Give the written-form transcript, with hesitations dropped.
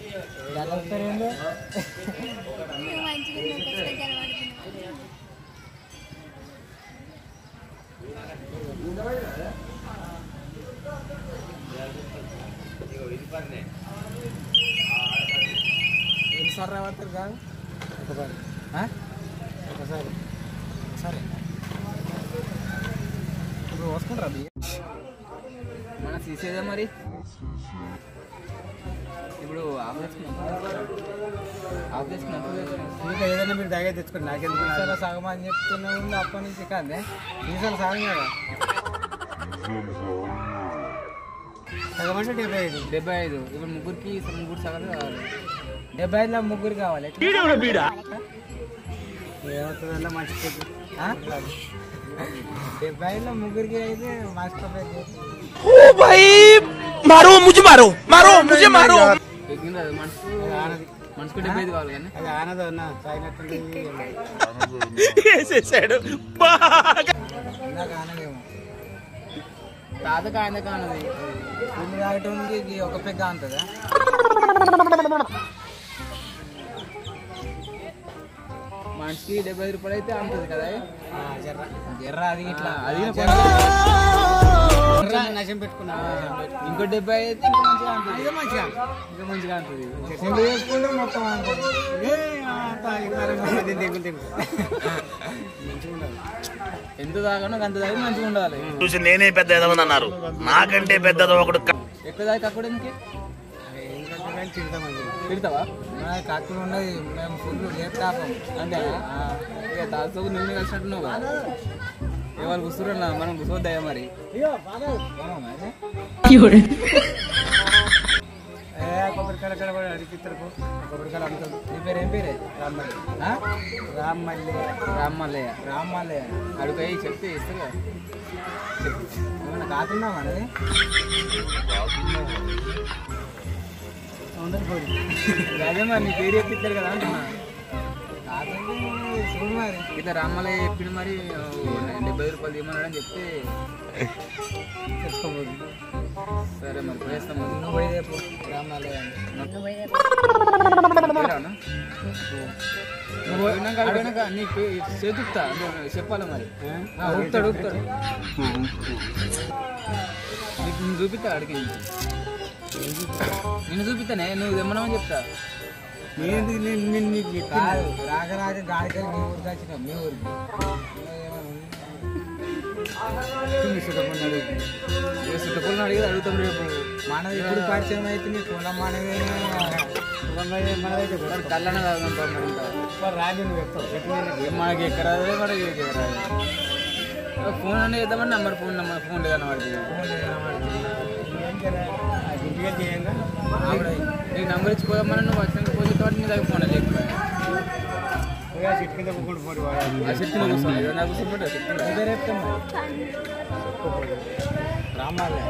ఎన్నిసార్లు రాబడతారు కాదు ఒకసారి సరే ఇప్పుడు వసుకుంటారా మన తీసేదా మరి ఇప్పుడు ఇంకా ఏదైనా మీరు దగ్గర తెచ్చుకోండి నాకెందుకు ఈసారి సగం అని చెప్తున్నా ఉంది అప్పటి నుంచి కాదే ఈసారి సగం కదా సగం అంటే 75 ఇప్పుడు ముగ్గురికి ముగ్గురు సగం కావాలి 75లో ముగ్గురు కావాలి ఏమవుతుందన్నా మంచి 70లో ముగ్గురికి అయితే మాస్టర్ మనసుకు 75 కావాలి కానీ అది ఆనదు అన్న తాగినట్టుండి ఆనదేమో తాతకు ఆయన కానది పుల్లి తాగటానికి ఒక పెగ్గ అంతదా మనిషికి 75 రూపాయలు అయితే అంతది కదా జర్ర అది ఇట్లా అది నశం పెట్టుకున్నా ఇంకో 70 అయితే ఇంకా మంచిగా అంతది వేసుకుంటే మొత్తం అంతది ఎంత తాగానో అంత తాగి మంచిగా ఉండాలి చూసి నేనే పెద్ద ఎదవని అన్నారు నాకంటే పెద్దదో ఒకడు ఎక్కువ తాగి అక్కడ ఇంకే తిడతావా కాకులు ఉన్నది మేము ఫుల్ లేపుతాపం అంటే తాతో నిన్ను కలిసినట్టున్నావు కదా ఎవరు కూర్చున్నా మనం కూర్చోద్దయ్యా మరి కొబ్బరికాయలు అక్కడ అడిగిస్తారు కొబ్బరికాయలు అమ్ముతాడు నీ పేరు ఏం పేరే రామ్మల్లయ్య అడుగుతాయి చెప్తే ఇస్తారు కదా ఏమన్నా కాకున్నావా అది అదే మరి నీ పేరు చెప్పిస్తారు కదా అంటున్నా చూడు మరి ఇట్లా రామ్మల్లయ్య చెప్పిన మరి 70 రూపాయలు ఇవ్వమన్నాడని చెప్తే తెచ్చుకోబోదు సరే మరి పోయేస్తాము నువ్వు పోయి రేపు రామ్మల్లయ్య నువ్వు పోయినాక నీ చేతుకుతా చెప్పాలి మరి ఊపుతాడు నేను చూపిస్తా అడిగి నిన్ను చూపిస్తానే నువ్వు తెమ్మనమని చెప్తా రాగరాజ గాడికలు మీ ఊరికి వచ్చిన మీ ఊరికి చుట్టపల్లిని అడిగి అడుగుతాం రేపు మనది ఇప్పుడు పరిచయం అయితే నీ కులం మనదే కళ్ళన రాజు నువ్వు చెప్తావు మనకి ఎక్కరాదు మనకి ఎక్కరాదు ఫోన్ అనే చేద్దామని ఫోన్ లేదన్న వాడికి నీకు నంబర్ ఇచ్చిపోదామని నువ్వు వచ్చిన పోతే కాబట్టి నీ దగ్గర ఫోన్ లేకపోయా రామాలే